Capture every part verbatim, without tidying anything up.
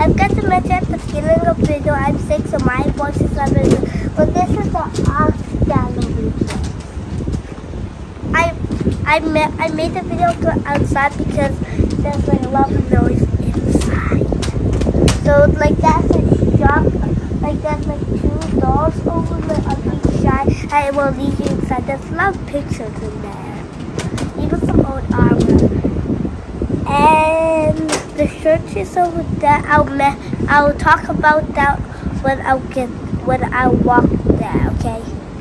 I've got to mention at the beginning of the video I'm sick, so my voice is not very good. But this is the art gallery. I I made I made the video go outside because there's like a lot of noise inside. So like that's a shop, like there's like two doors over like on each side. I will leave you inside. There's a lot of pictures in there, even some old armor. And the church is over there. I'll me- I'll talk about that when I get when I walk there. Okay.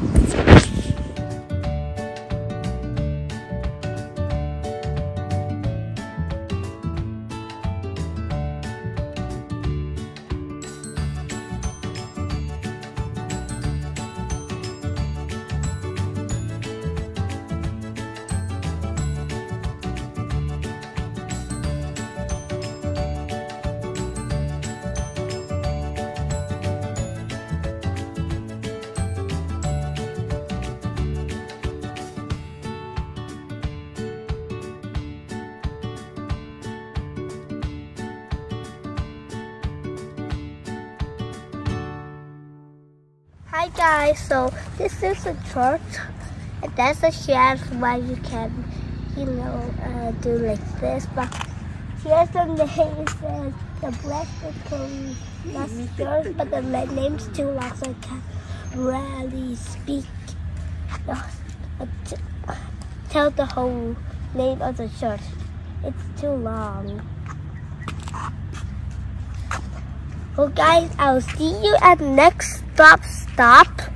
Hi guys, so this is a church and that's a shelf where you can, you know, uh, do like this. But here's the name, says the blessed Holy Church, but the name's too long so I can't really speak. No, tell the whole name of the church. It's too long. Well guys, I'll see you at next stop stop.